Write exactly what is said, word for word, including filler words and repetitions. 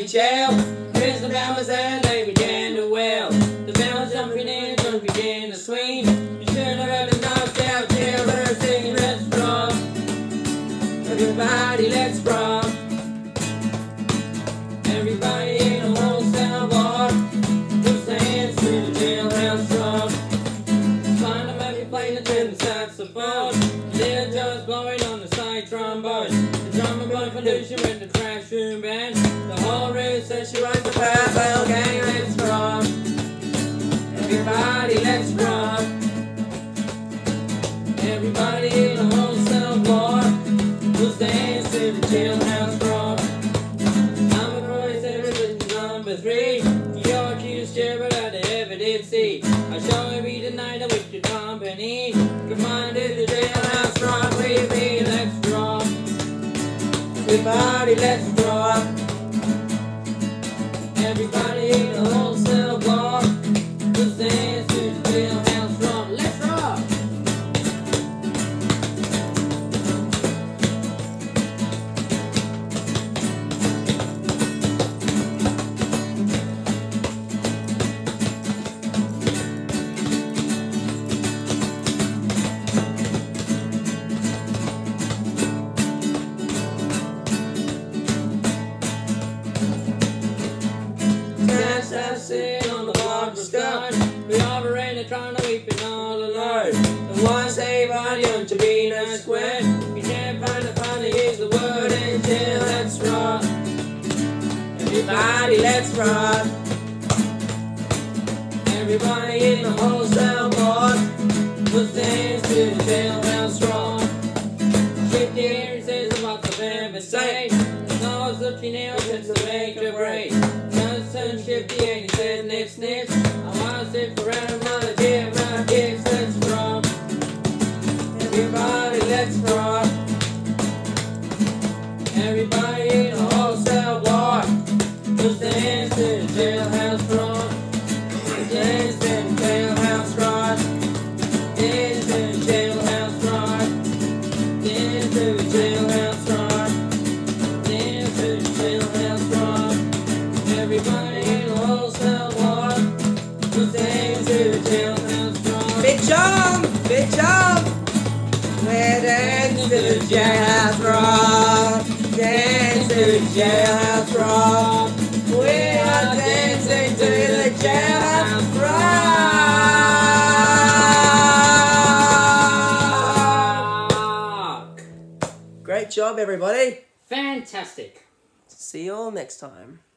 county jail. Here's the bells and they began to wail. The bells jumping in, drunk began to swing. You should have heard them knocked out jailers singing, let's rock. Everybody, let's rock. Everybody in a wholesale bar, put their hands to the jailhouse rock. Find them every plane that's in the saxophone. Little Joe's blowing on the side trombone. The drummer blowing pollution with the trash room band. The whole room says she runs the parallel gang. Let's rock. Everybody, let's rock. Everybody in a wholesale bar, put their hands to the jailhouse rock. Number Royce, everybody's number three. You're accused, Jared, I ever did see. I shall be tonight with your company. Come on to the jailhouse rock with me. Let's rock. Everybody, let's rock. Everybody in the wholesale bar, put their hands to the jailhouse rock. Let's rock. Sitting on the block of stuff. We all were in it trying to weep all alone. The one save on young to be no square. We can't find the fun to use the word in jail. Let's rock. Everybody, let's rock. Everybody in the wholesale bar, put their hands to the jailhouse rock. Shift the ears, says what the ever say. No one's looking out since the make or break. Sun shifty and he said nip snip. I wanna sit around on the gym, round kicks, let's rock. Everybody, let's rock. Everybody in a wholesale bar, put their hands to the jailhouse rock. Dance to the jailhouse rock. Dance to the jailhouse rock. Dance to the jailhouse rock. Dance to the jailhouse rock. Everybody in a wholesale bar, put their hands to the jailhouse rock. Big jump! Big jump! We're dancing to the jailhouse rock. Dance to the jailhouse rock. We are dancing to the jailhouse rock. Great job, everybody. Fantastic. See you all next time.